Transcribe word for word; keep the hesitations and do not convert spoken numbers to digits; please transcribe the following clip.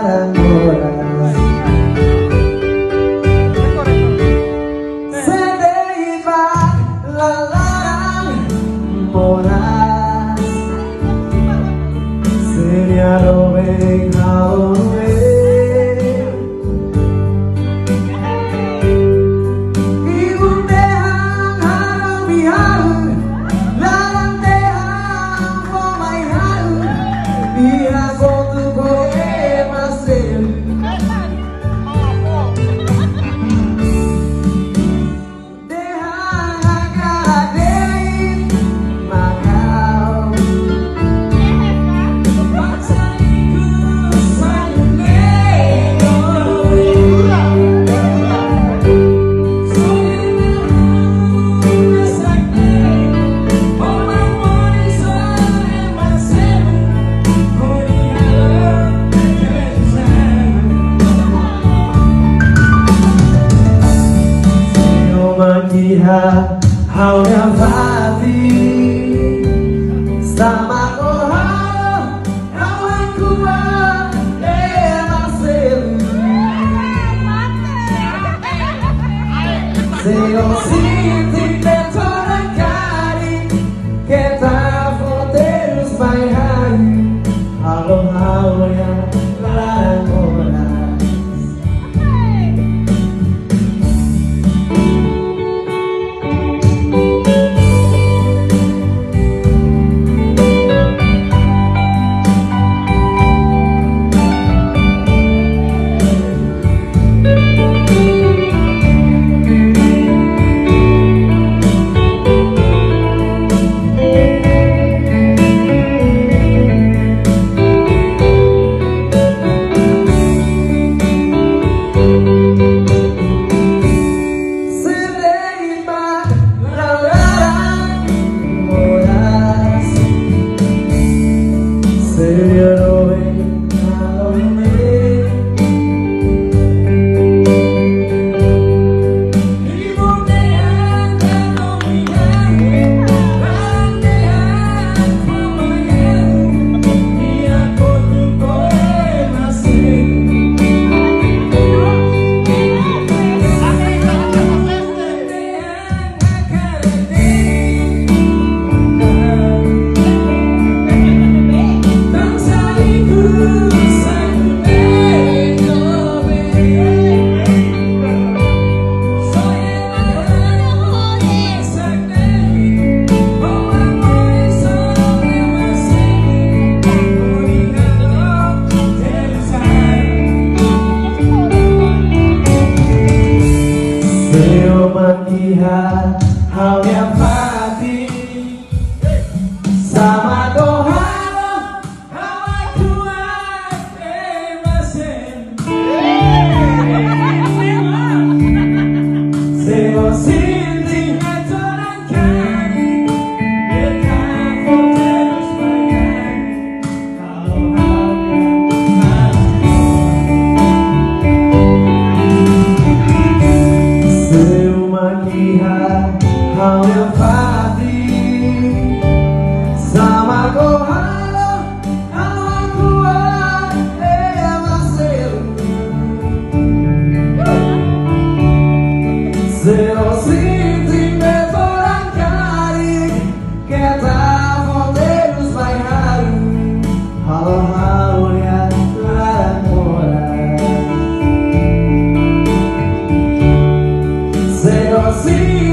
larang moras. Sedih bak larang moras. Senyado beng hawe. Hau yang pati sama kau hau aku emang seru Seo sinti betoran kari kita foteros by hari halo hau yang larang moras. Hau yang pati sama doa hau aku emasen Seo sinti betoran kari kita foteros by hari halo hau Seo makihan hau yang pati sama kau halo hau aku emang seru Seo sinti betoran kari kita foteros by hari halo hau yang larang moras Seo sinti